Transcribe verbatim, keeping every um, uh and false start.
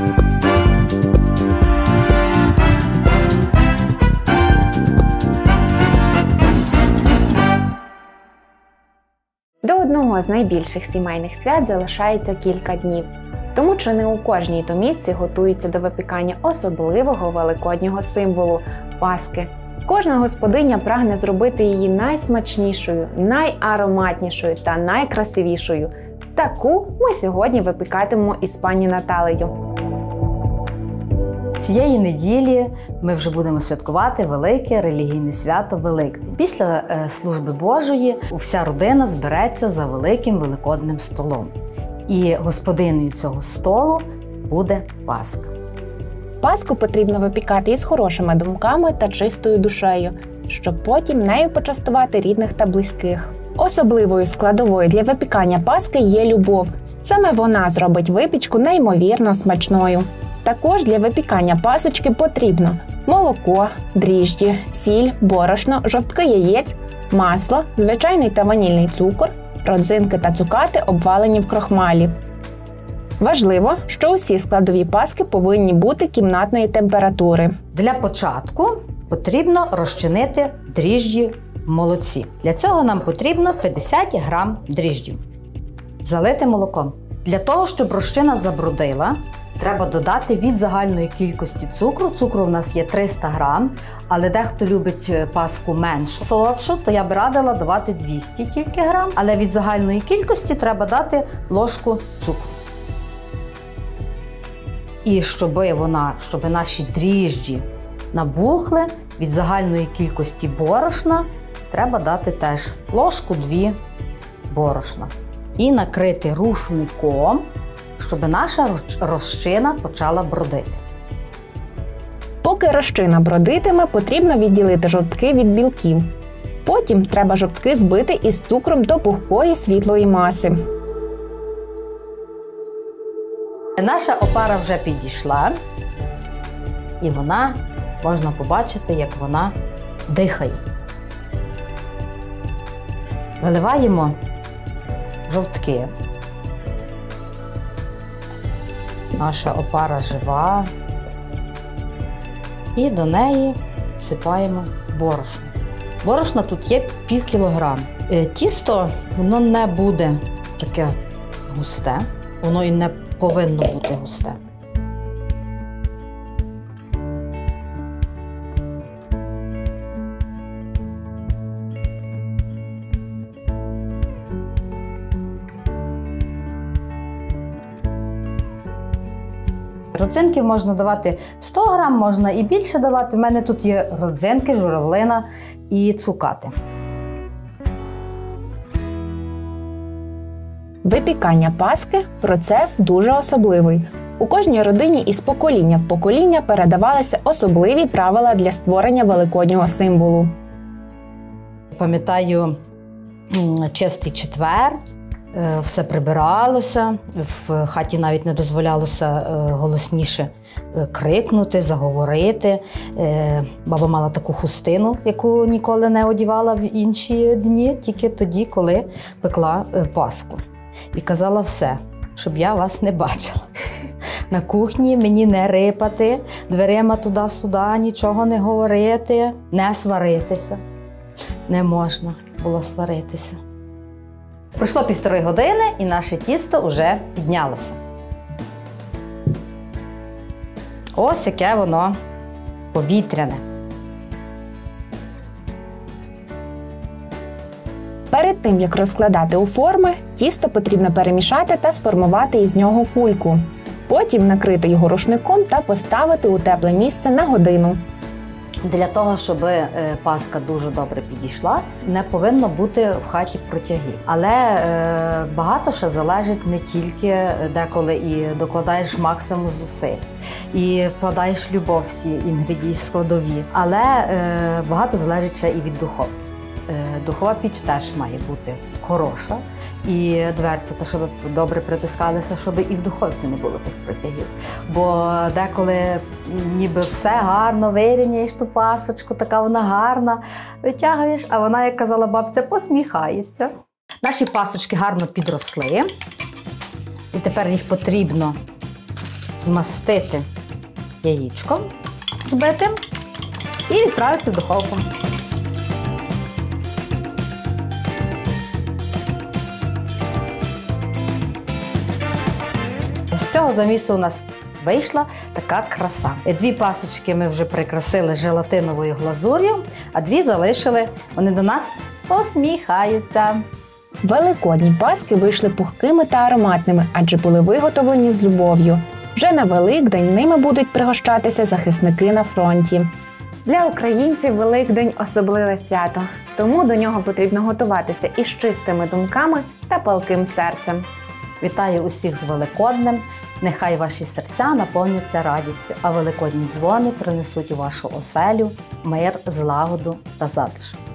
До одного з найбільших сімейних свят залишається кілька днів, тому що не у кожній домівці готуються до випікання особливого великоднього символу – Паски. Кожна господиня прагне зробити її найсмачнішою, найароматнішою та найкрасивішою. Таку ми сьогодні випікатимемо із пані Наталею. Цієї неділі ми вже будемо святкувати велике релігійне свято Великдень. Після е, служби Божої вся родина збереться за великим великодним столом. І господинею цього столу буде Пасха. Паску потрібно випікати із хорошими думками та чистою душею, щоб потім нею почастувати рідних та близьких. Особливою складовою для випікання Паски є любов. Саме вона зробить випічку неймовірно смачною. Також для випікання пасочки потрібно молоко, дріжджі, сіль, борошно, жовтки яєць, масло, звичайний та ванільний цукор, родзинки та цукати, обвалені в крохмалі. Важливо, що усі складові паски повинні бути кімнатної температури. Для початку потрібно розчинити дріжджі в молоці. Для цього нам потрібно п'ятдесят грам дріжджів. Залити молоком. Для того, щоб розчина забрудила, треба додати від загальної кількості цукру. Цукру в нас є триста грам, але дехто любить паску менш солодшу, то я б радила давати двісті тільки грам, але від загальної кількості треба дати ложку цукру. І щоб вона, щоб наші дріжджі набухли, від загальної кількості борошна треба дати теж ложку-дві борошна. І накрити рушником, щоб наша розчина почала бродити. Поки розчина бродитиме, потрібно відділити жовтки від білків. Потім треба жовтки збити із цукром до пухкої світлої маси. Наша опара вже підійшла, і вона, можна побачити, як вона дихає. Виливаємо жовтки. Наша опара жива. І до неї всипаємо борошно. Борошна тут є пів кілограма. Тісто, воно не буде таке густе, воно і не повинно бути густе. Родзинки можна давати сто грам, можна і більше давати. У мене тут є родзинки, журавлина і цукати. Випікання Паски – процес дуже особливий. У кожній родині із покоління в покоління передавалися особливі правила для створення великоднього символу. Пам'ятаю, чистий четвер, все прибиралося, в хаті навіть не дозволялося голосніше крикнути, заговорити. Баба мала таку хустину, яку ніколи не одягала в інші дні, тільки тоді, коли пекла Паску. І казала все, щоб я вас не бачила. На кухні мені не рипати, дверима туди-сюди, нічого не говорити, не сваритися. Не можна було сваритися. Пройшло півтори години, і наше тісто вже піднялося. Ось яке воно повітряне. Перед тим, як розкладати у форми, тісто потрібно перемішати та сформувати із нього кульку. Потім накрити його рушником та поставити у тепле місце на годину. Для того, щоб Паска дуже добре підійшла, не повинно бути в хаті протягів. Але е, багато ще залежить не тільки деколи і докладаєш максимум зусиль, і вкладаєш любов всі інгредії складові. Але е, багато залежить ще і від духовки. Е, духова піч теж має бути хороша. І дверця, то щоб добре притискалися, щоб і в духовці не було тих протягів. Бо деколи ніби все гарно, вирівняєш ту пасочку, така вона гарна, витягуєш, а вона, як казала бабця, посміхається. Наші пасочки гарно підросли. І тепер їх потрібно змастити яєчком збитим і відправити в духовку. З цього замісу у нас вийшла така краса. Дві пасочки ми вже прикрасили желатиновою глазур'ю, а дві залишили. Вони до нас посміхаються. Великодні паски вийшли пухкими та ароматними, адже були виготовлені з любов'ю. Вже на Великдень ними будуть пригощатися захисники на фронті. Для українців Великдень – особливе свято, тому до нього потрібно готуватися із чистими думками та палким серцем. Вітаю усіх з Великоднем! Нехай ваші серця наповняться радістю, а великодні дзвони принесуть у вашу оселю мир, злагоду та затишок.